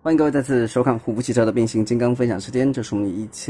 欢迎各位再次收看虎扑汽车的变形金刚分享时间，这是我们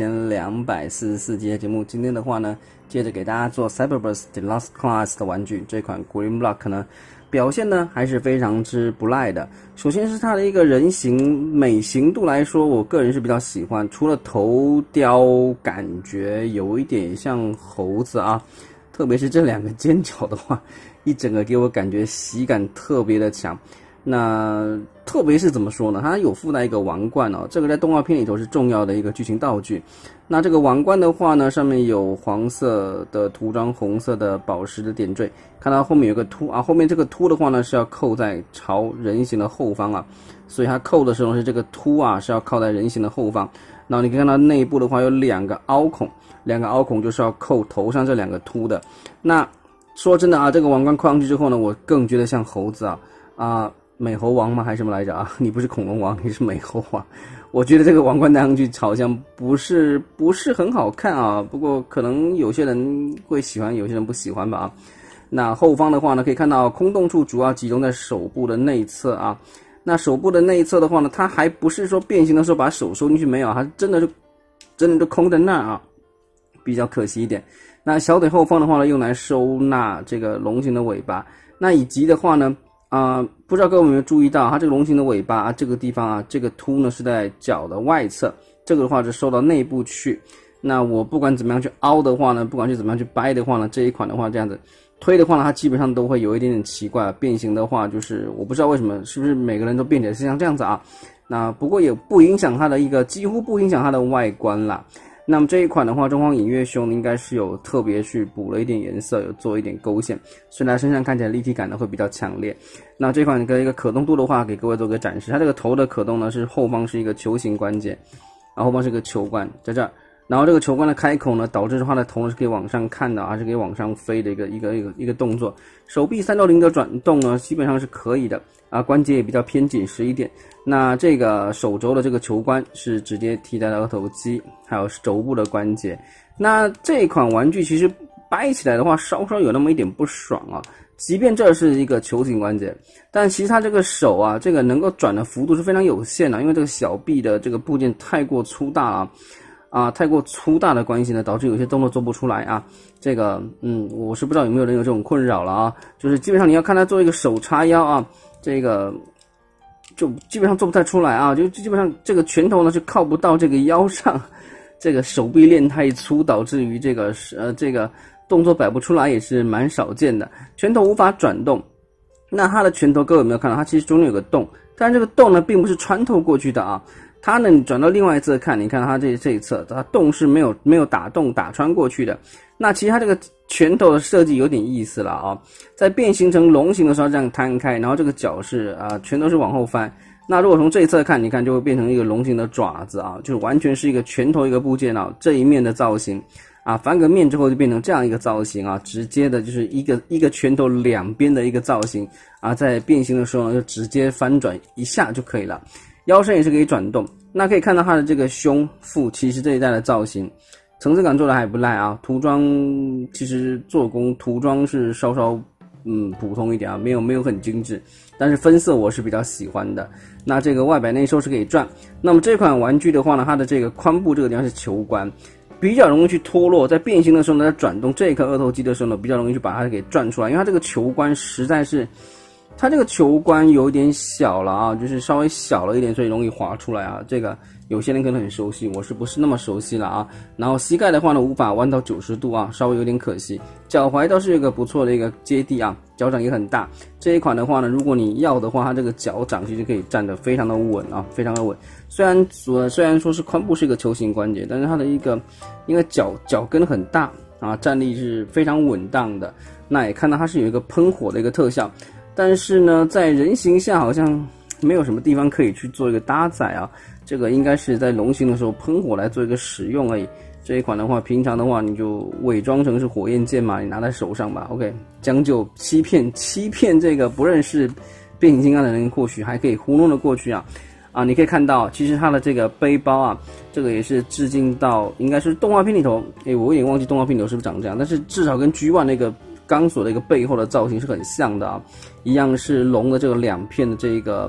1244集的节目。今天的话呢，接着给大家做 Cyberburst Deluxe Class 的玩具，这款 Green Block 呢，表现呢还是非常之不赖的。首先是它的一个人形美型度来说，我个人是比较喜欢，除了头雕感觉有一点像猴子啊，特别是这两个尖角的话，一整个给我感觉喜感特别的强。那特别是怎么说呢？它有附带一个王冠哦，这个在动画片里头是重要的一个剧情道具。那这个王冠的话呢，上面有黄色的涂装，红色的宝石的点缀。看到后面有个凸啊，后面这个凸的话呢是要扣在朝人形的后方啊，所以它扣的时候是这个凸啊是要靠在人形的后方。然后你可以看到内部的话有两个凹孔，两个凹孔就是要扣头上这两个凸的。那说真的啊，这个王冠扣上去之后呢，我更觉得像猴子啊。美猴王吗？还是什么来着啊？你不是恐龙王，你是美猴王。我觉得这个王冠戴上去好像不是很好看啊。不过可能有些人会喜欢，有些人不喜欢吧啊。那后方的话呢，可以看到空洞处主要集中在手部的内侧啊。那手部的内侧的话呢，它还不是说变形的时候把手收进去没有，它真的就空在那啊，比较可惜一点。那小腿后方的话呢，用来收纳这个龙形的尾巴。那以及的话呢。不知道各位有没有注意到，它这个龙形的尾巴啊，这个地方啊，这个凸呢是在脚的外侧，这个的话就收到内部去。那我不管怎么样去凹的话呢，不管是怎么样去掰的话呢，这一款的话这样子推的话呢，它基本上都会有一点点奇怪。变形的话，就是我不知道为什么，是不是每个人都变起来是像这样子啊？那不过也不影响它的一个，几乎不影响它的外观啦。那么这一款的话，中方隐月胸应该是有特别去补了一点颜色，有做一点勾线，所以它身上看起来立体感呢会比较强烈。那这款的一个可动度的话，给各位做个展示。它这个头的可动呢是后方是一个球形关节，然后后方是一个球冠在这儿，然后这个球冠的开口呢，导致它的头呢是可以往上看的，还是可以往上飞的一个动作。手臂3到0的转动呢，基本上是可以的啊，关节也比较偏紧实一点。那这个手肘的这个球冠是直接替代了额头肌，还有肘部的关节。那这一款玩具其实掰起来的话，稍稍有那么一点不爽啊。即便这是一个球形关节，但其实它这个手啊，这个能够转的幅度是非常有限的，因为这个小臂的这个部件太过粗大了。太过粗大的关系呢，导致有些动作做不出来啊。这个，我是不知道有没有人有这种困扰了啊。就是基本上你要看他做一个手叉腰啊，这个就基本上做不太出来啊。就基本上这个拳头呢是靠不到这个腰上，这个手臂链太粗，导致于这个动作摆不出来也是蛮少见的。拳头无法转动，那他的拳头各位有没有看到？它其实中间有个洞，但这个洞呢并不是穿透过去的啊。它呢，你转到另外一侧看，你看它这一侧，它洞是没有打洞打穿过去的。那其实它这个拳头的设计有点意思了啊，在变形成龙形的时候这样摊开，然后这个脚是拳头是往后翻。那如果从这一侧看，你看就会变成一个龙形的爪子啊，就是完全是一个拳头一个部件啊，这一面的造型啊，翻个面之后就变成这样一个造型啊，直接的就是一个拳头两边的一个造型啊，在变形的时候呢就直接翻转一下就可以了。腰身也是可以转动，那可以看到它的这个胸腹，其实这一代的造型层次感做的还不赖啊。涂装其实做工涂装是稍稍普通一点啊，没有很精致，但是分色我是比较喜欢的。那这个外摆内收是可以转。那么这款玩具的话呢，它的这个髋部这个地方是球冠，比较容易去脱落，在变形的时候呢，在转动这一颗二头肌的时候呢，比较容易去把它给转出来，因为它这个球冠实在是。它这个球冠有点小了啊，就是稍微小了一点，所以容易滑出来啊。这个有些人可能很熟悉，我是不是那么熟悉了啊？然后膝盖的话呢，无法弯到90度啊，稍微有点可惜。脚踝倒是有一个不错的一个接地啊，脚掌也很大。这一款的话呢，如果你要的话，它这个脚掌其实可以站得非常的稳啊，非常的稳。虽然说是髋部是一个球形关节，但是它的因为脚跟很大啊，站立是非常稳当的。那也看到它是有一个喷火的一个特效。但是呢，在人形下好像没有什么地方可以去做一个搭载啊，这个应该是在龙形的时候喷火来做一个使用而已。这一款的话，平常的话你就伪装成是火焰剑嘛，你拿在手上吧。OK， 将就欺骗这个不认识变形金刚的人，或许还可以糊弄得过去啊。你可以看到，其实它的这个背包啊，这个也是致敬到应该是动画片里头，我有点忘记动画片里头是不是长这样，但是至少跟 G1 那个钢索的一个背后的造型是很像的啊，一样是龙的这个两片的这个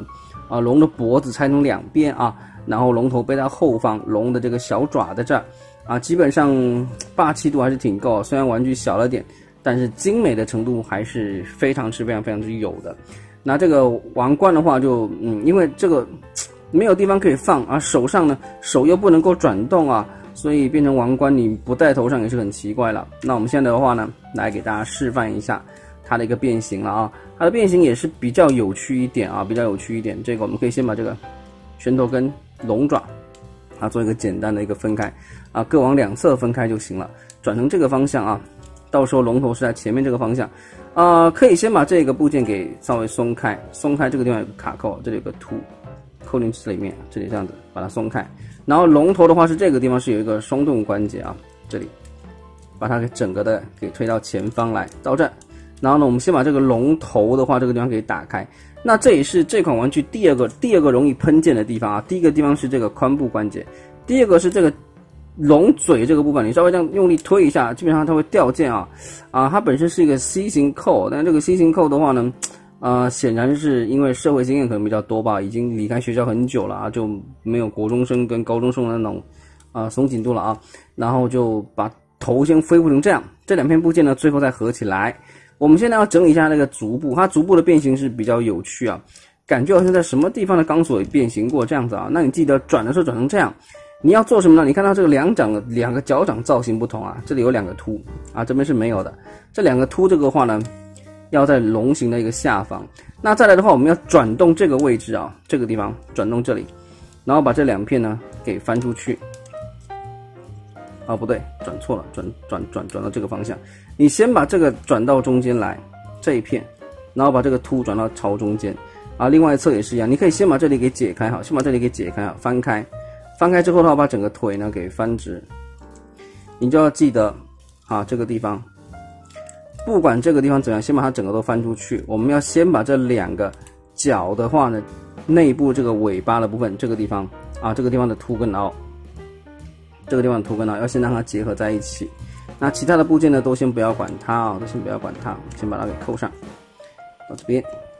龙的脖子拆成2边啊，然后龙头背在后方，龙的这个小爪在这儿啊，基本上霸气度还是挺够，虽然玩具小了点，但是精美的程度还是非常之有的。那这个王冠的话就因为这个没有地方可以放啊，手上呢手又不能够转动啊，所以变成王冠你不戴头上也是很奇怪了。那我们现在的话呢，来给大家示范一下它的一个变形了啊，它的变形也是比较有趣一点啊，这个我们可以先把这个拳头跟龙爪啊做一个简单的一个分开啊，各往2侧分开就行了，转成这个方向啊，到时候龙头是在前面这个方向。可以先把这个部件给稍微松开，这个地方有个卡扣，这里有个凸，扣进去这里面，这里这样子把它松开。然后龙头的话是这个地方是有一个双动关节啊，这里把它给整个的给推到前方来，到这儿。然后呢，我们先把这个龙头的话这个地方给打开。那这也是这款玩具第二个容易喷溅的地方啊。第一个地方是这个髋部关节，第二个是这个龙嘴这个部分，你稍微这样用力推一下，基本上它会掉件啊。它本身是一个 C 型扣，但是这个 C 型扣的话呢，显然是因为社会经验可能比较多吧，已经离开学校很久了啊，就没有国中生跟高中生的那种松紧度了啊。然后就把头先恢复成这样，这2片部件呢最后再合起来。我们现在要整理一下那个足部，它足部的变形是比较有趣啊，感觉好像在什么地方的钢索也变形过这样子啊。那你记得转的时候转成这样。你要做什么呢？你看到这个2个脚掌造型不同啊，这里有2个凸啊，这边是没有的。这2个凸这个话呢，要在龙形的一个下方。那再来的话，我们要转动这个位置啊，这个地方转动这里，然后把这2片呢给翻出去。不对，转错了，转到这个方向。你先把这个转到中间来，这一片，然后把这个凸转到朝中间啊。另外一侧也是一样，你可以先把这里给解开好，翻开。翻开之后的话，把整个腿呢给翻直，你就要记得这个地方，不管这个地方怎样，先把它整个都翻出去。我们要先把这2个脚的话呢，内部这个尾巴的部分，这个地方这个地方的凸跟凹，要先让它结合在一起。那其他的部件呢，都先不要管它先把它给扣上，到这边，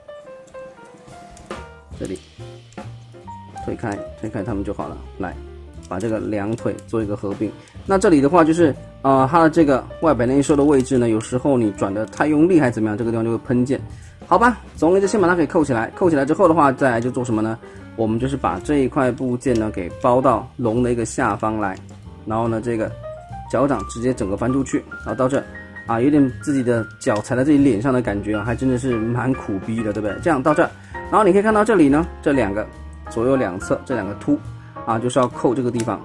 这里。推开它们就好了。来，把这个2腿做一个合并。那这里的话就是它的这个外摆内收的位置呢，有时候你转的太用力还怎么样，这个地方就会喷溅。好吧，总而言之，先把它给扣起来。扣起来之后的话，再来就做什么呢？我们就是把这一块部件呢给包到龙的一个下方来，然后呢这个脚掌直接整个翻出去，然后到这有点自己的脚踩在自己脸上的感觉还真的是蛮苦逼的，对不对？这样到这，然后你可以看到这里呢，这2个。左右2侧这2个凸就是要扣这个地方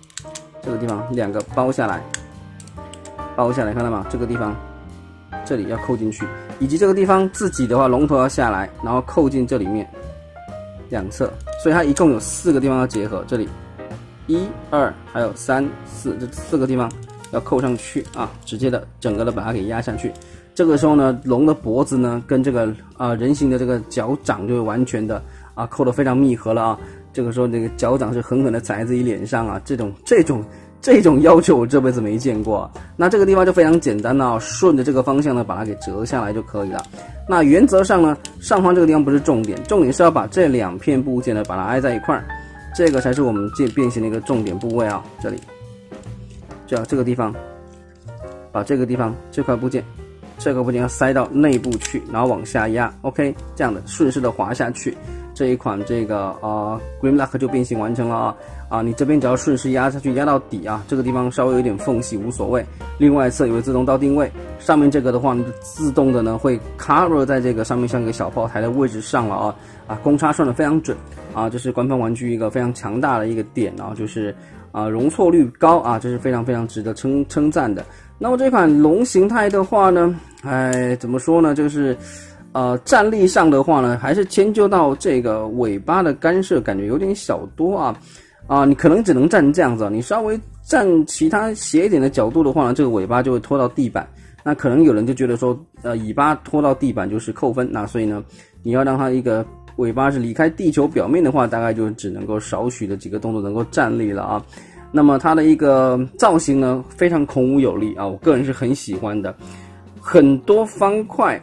2个包下来，看到吗？这个地方这里要扣进去，以及这个地方自己的话龙头要下来，然后扣进这里面2侧，所以它一共有4个地方要结合，这里1、2还有3、4，这4个地方要扣上去直接的整个的把它给压下去。这个时候呢，龙的脖子呢跟这个人形的这个脚掌就会完全的扣得非常密合了啊。这个时候这个脚掌是狠狠的踩在自己脸上啊，这种要求我这辈子没见过那这个地方就非常简单了顺着这个方向呢把它给折下来就可以了。那原则上呢，上方这个地方不是重点，重点是要把这2片部件呢把它挨在一块儿，这个才是我们变形的一个重点部位啊。这里，这个地方，把这个地方这块部件要塞到内部去，然后往下压 ，OK， 这样的顺势的滑下去，这一款这个Grimlock 就变形完成了你这边只要顺势压下去，压到底这个地方稍微有点缝隙无所谓。另外一侧也会自动到定位，上面这个的话呢，自动的呢会 cover 在这个上面像一个小炮台的位置上了公差算的非常准这是官方玩具一个非常强大的一个点就是容错率高这是非常非常值得称赞的。那么这款龙形态的话呢，怎么说呢？就是站立上的话呢，还是迁就到这个尾巴的干涉，感觉有点小多你可能只能站这样子你稍微站其他斜一点的角度的话呢，这个尾巴就会拖到地板。那可能有人就觉得说，尾巴拖到地板就是扣分，那所以呢，你要让它一个尾巴是离开地球表面的话，大概就只能够少许的几个动作能够站立了那么它的一个造型呢，非常孔武有力我个人是很喜欢的。很多方块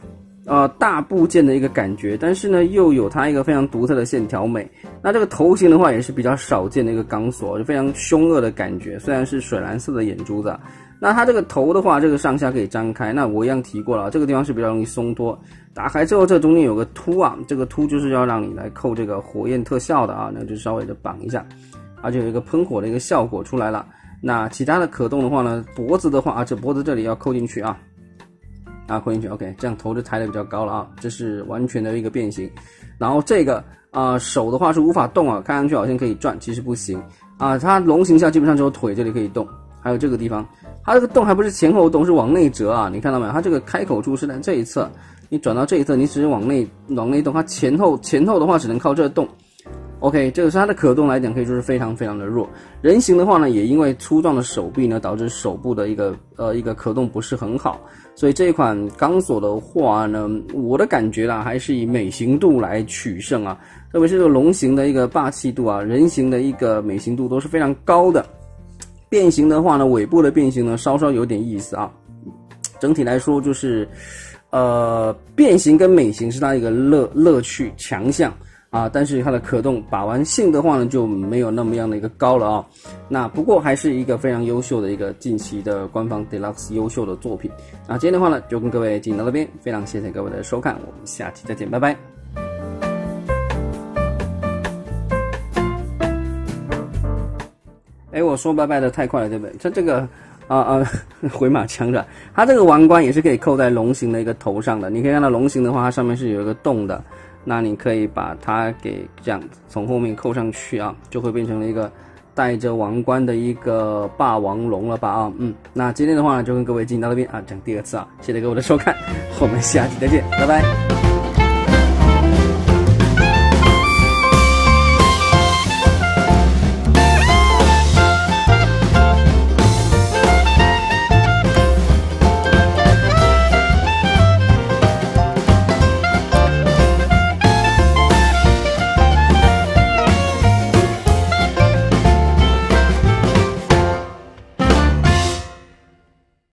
大部件的一个感觉，但是呢又有它一个非常独特的线条美。那这个头型的话也是比较少见的一个钢索，就非常凶恶的感觉，虽然是水蓝色的眼珠子。那它这个头的话，这个上下可以张开，那我一样提过了，这个地方是比较容易松脱。打开之后，这中间有个凸啊，这个凸就是要让你来扣这个火焰特效的啊，那就稍微的绑一下，而且有一个喷火的一个效果出来了。那其他的可动的话呢，脖子的话啊，这脖子这里要扣进去啊，扣进去 ，OK， 这样头就抬得比较高了啊，这是完全的一个变形。然后这个手的话是无法动啊，看上去好像可以转，其实不行啊。它龙形下基本上只有腿这里可以动，还有这个地方。它这个洞还不是前后洞，是往内折啊！你看到没有？它这个开口处是在这一侧，你转到这一侧，你只是往内动，它前后的话只能靠这个洞。OK， 这个是它的可动来讲，可以说是非常非常的弱。人形的话呢，也因为粗壮的手臂呢，导致手部的一个可动不是很好，所以这一款钢索的话呢，我的感觉啦，还是以美型度来取胜啊，特别是这个龙形的一个霸气度啊，人形的一个美型度都是非常高的。变形的话呢，尾部的变形呢，稍稍有点意思啊。整体来说就是，变形跟美型是它一个乐趣强项啊，但是它的可动把玩性的话呢，就没有那么样的一个高了啊。那不过还是一个非常优秀的一个近期的官方 Deluxe 优秀的作品。那今天的话呢，就跟各位进行到这边，非常谢谢各位的收看，我们下期再见，拜拜。我说拜拜的太快了，对不对？它这个回马枪的，它这个王冠也是可以扣在龙形的一个头上的。你可以看到龙形的话，它上面是有一个洞的，那你可以把它给这样从后面扣上去啊，就会变成了一个带着王冠的一个霸王龙了吧啊。那今天的话呢，就跟各位进行到这边啊，讲第二次啊，谢谢各位的收看，我们下期再见，拜拜。